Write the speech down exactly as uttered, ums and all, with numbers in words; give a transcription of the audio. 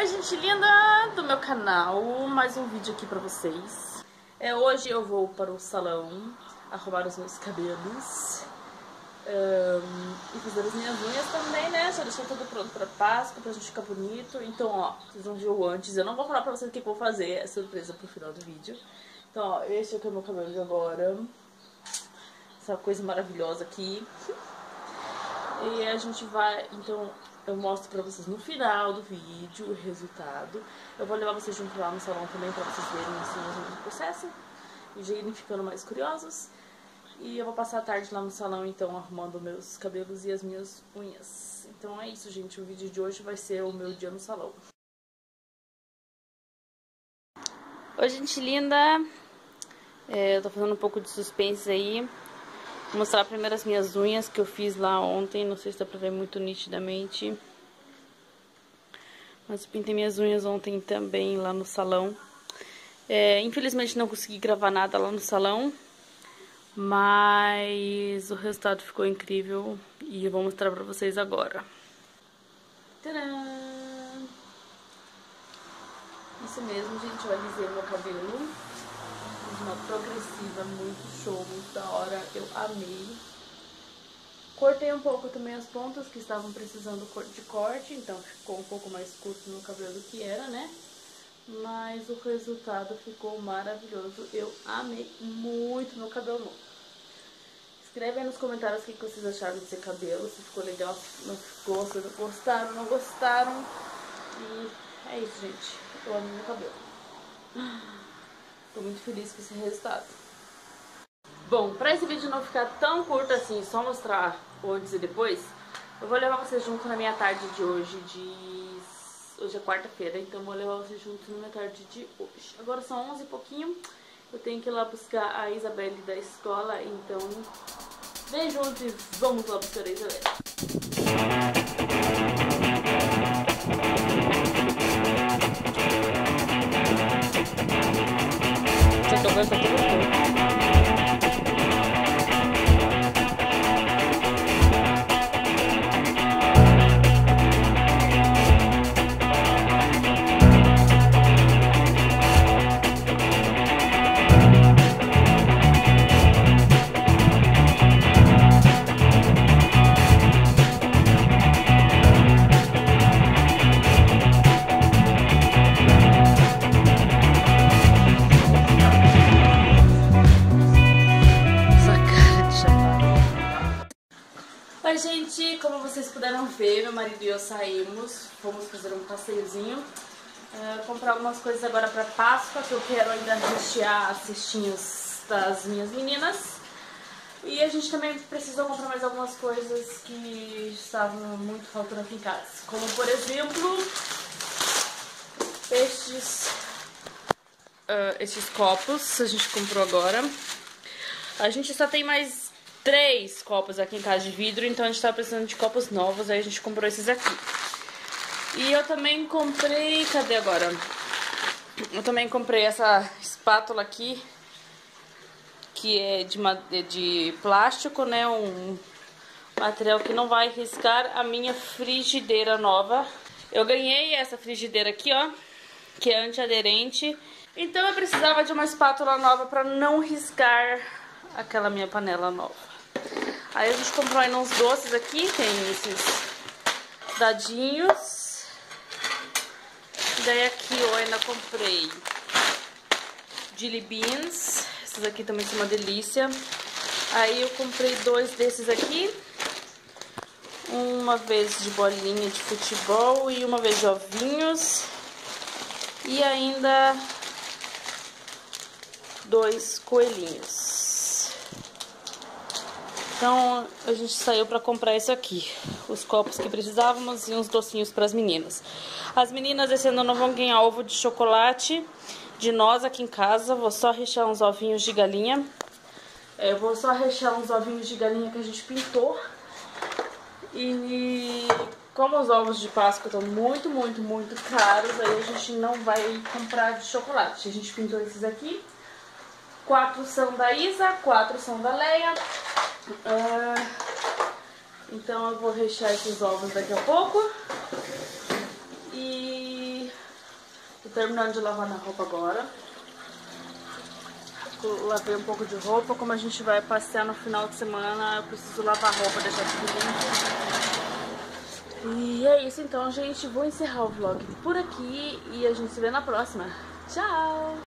Oi, gente linda do meu canal, mais um vídeo aqui pra vocês. É, hoje eu vou para o salão arrumar os meus cabelos um, e fazer as minhas unhas também, né? Já deixar tudo pronto pra Páscoa, pra gente ficar bonito. Então, ó, vocês vão ver o antes. Eu não vou falar pra vocês o que eu vou fazer, é surpresa pro final do vídeo. Então, ó, esse aqui é o meu cabelo de agora. Essa coisa maravilhosa aqui. E a gente vai, então, eu mostro pra vocês no final do vídeo o resultado. Eu vou levar vocês junto lá no salão também pra vocês verem assim o processo e já irem ficando mais curiosos. E eu vou passar a tarde lá no salão, então, arrumando meus cabelos e as minhas unhas. Então é isso, gente. O vídeo de hoje vai ser o meu dia no salão. Oi, gente linda. É, eu tô fazendo um pouco de suspense aí. Vou mostrar primeiro as minhas unhas que eu fiz lá ontem. Não sei se dá pra ver muito nitidamente. Mas eu pintei minhas unhas ontem também lá no salão. É, infelizmente não consegui gravar nada lá no salão. Mas o resultado ficou incrível. E eu vou mostrar pra vocês agora. Tcharam! Isso mesmo, gente. Eu alisei meu cabelo. Uma progressiva muito show, muito da hora, eu amei. Cortei um pouco também as pontas que estavam precisando de corte, então ficou um pouco mais curto no cabelo do que era, né? Mas o resultado ficou maravilhoso, eu amei muito meu cabelo novo. Escreve aí nos comentários o que vocês acharam desse cabelo, se ficou legal, se não ficou, se gostaram, não gostaram. E é isso, gente, eu amei meu cabelo. Tô muito feliz com esse resultado. Bom, pra esse vídeo não ficar tão curto assim, só mostrar o antes e depois, eu vou levar vocês junto na minha tarde de hoje, de... Hoje é quarta-feira, então eu vou levar vocês junto na minha tarde de hoje. Agora são onze e pouquinho, eu tenho que ir lá buscar a Isabelle da escola, então vem junto e vamos lá buscar a Isabelle. Essa conversa aqui é Oi, gente, como vocês puderam ver, meu marido e eu saímos, fomos fazer um passeiozinho, uh, comprar algumas coisas agora para Páscoa, que eu quero ainda rechear as cestinhas das minhas meninas. E a gente também precisou comprar mais algumas coisas que estavam muito faltando aqui em casa, como por exemplo, estes, uh, estes copos, a gente comprou agora. A gente só tem mais três copos aqui em casa de vidro, então a gente tá precisando de copos novos, aí a gente comprou esses aqui. E eu também comprei, cadê agora? Eu também comprei essa espátula aqui, que é de, de plástico, né, um material que não vai riscar a minha frigideira nova. Eu ganhei essa frigideira aqui, ó, que é antiaderente, então eu precisava de uma espátula nova pra não riscar aquela minha panela nova. Aí a gente comprou ainda uns doces aqui, tem esses dadinhos. Daí aqui eu ainda comprei Jelly Beans, esses aqui também são uma delícia. Aí eu comprei dois desses aqui, uma vez de bolinha de futebol e uma vez de ovinhos. E ainda dois coelhinhos. Então a gente saiu pra comprar isso aqui, os copos que precisávamos e uns docinhos para as meninas. As meninas esse ano não vão ganhar ovo de chocolate de nós aqui em casa, vou só rechear uns ovinhos de galinha. Eu vou só rechear uns ovinhos de galinha que a gente pintou. E como os ovos de Páscoa estão muito, muito, muito caros, aí a gente não vai comprar de chocolate. A gente pintou esses aqui. Quatro são da Isa, quatro são da Leia. Uh, então eu vou rechear esses ovos daqui a pouco. E terminando de lavar na roupa agora. Lavei um pouco de roupa. Como a gente vai passear no final de semana, eu preciso lavar a roupa, deixar tudo limpo. E é isso então, gente. Vou encerrar o vlog por aqui e a gente se vê na próxima. Tchau!